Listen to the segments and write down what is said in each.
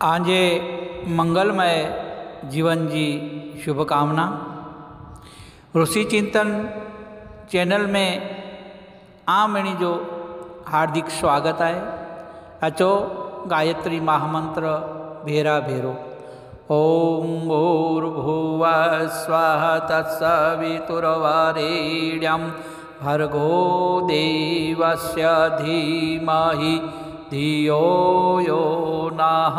आजे मंगलमय जीवन की शुभकामना। ऋषि चिंतन चैनल में आमणी जो हार्दिक स्वागत है। अचो गायत्री महामंत्र भेरा भेरो। ओम भूर्भुवः स्वः तत्सवितुर्वरेण्यं भर्गो देवस्य धीमहि धियो यो नः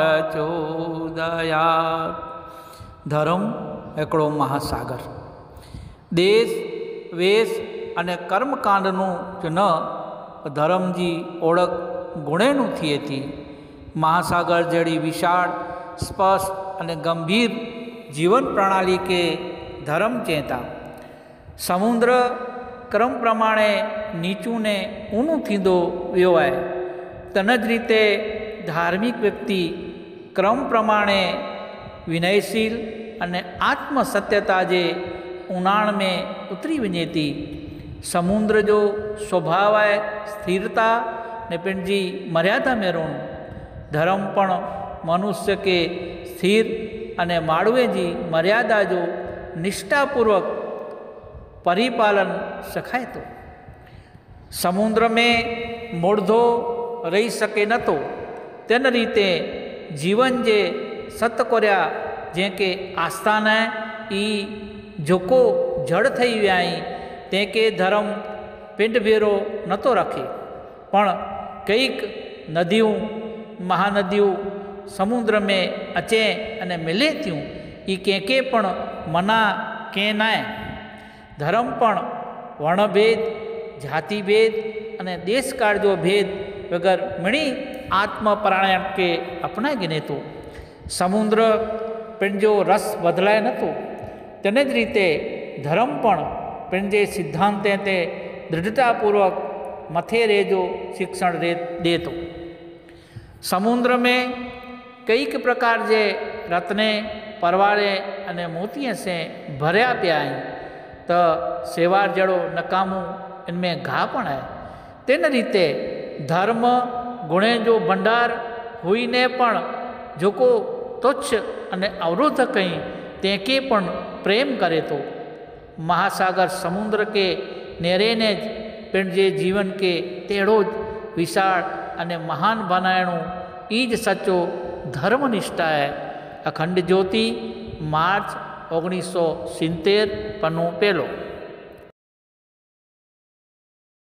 प्रचोदयात्। धर्म एकड़ो महासागर। देश वेश अने कर्मकांडनु ज न धर्म की ओळख गुणेनु थिए थी। महासागर जड़ी विशाल स्पष्ट अने गंभीर जीवन प्रणाली के धर्म चेता। समुद्र क्रम प्रमाणे नीचू ने ऊनू थींदो वियो है। तनज रीते धार्मिक व्यक्ति क्रम प्रमाणे विनयशील अने आत्मसत्यता जे ऊंडाण में उतरी वञे थी। समुद्र जो स्वभाव है स्थिरता ने पंहिंजी मर्यादा में रहणु। धर्म पण मनुष्य के स्थिर अने माळवे जी मर्यादा जो निष्ठापूर्वक परिपालन सखाय तो। समुद्र में मोड़धो रही सके न तो तेन रीते जीवन जे सत कर्या जेके आस्थान है ई जोको जड़ थई व्याई तेके धर्म पिंड भेरो न तो रखे। पण कईक नदियों महानदियों समुद्र में अचे अने मिले थियूं ई केके पण मना के नाय। धर्म पण वर्णभेद जातिभेद अने देशकाल जो भेद वगर मणी आत्मपरायण के अपनाई गिने तो। समुद्र पंहिंजो रस बदलाय नतो तेने ज रीते धर्म पण पंहिंजे सिद्धांते ते दृढ़तापूर्वक मथे रेजो शिक्षण दे तो। समुद्र में कईक प्रकार जे रत्ने परवारे अने मोतिये से भरया पिया आहिनि त सेवार जड़ो नकामू इनमें घा पण है। तेन रीते धर्म गुणे जो भंडार हुई ने पण जोको तुच्छ अने अवरोध कई तेके पण प्रेम करे तो। महासागर समुद्र के नेरे ने पंहिंजे जीवन के तेड़ो ज विशाल अने महान बनायणो ईज सचो धर्मनिष्ठा है। अखंड ज्योति मार्च 1970 पन्नो 1।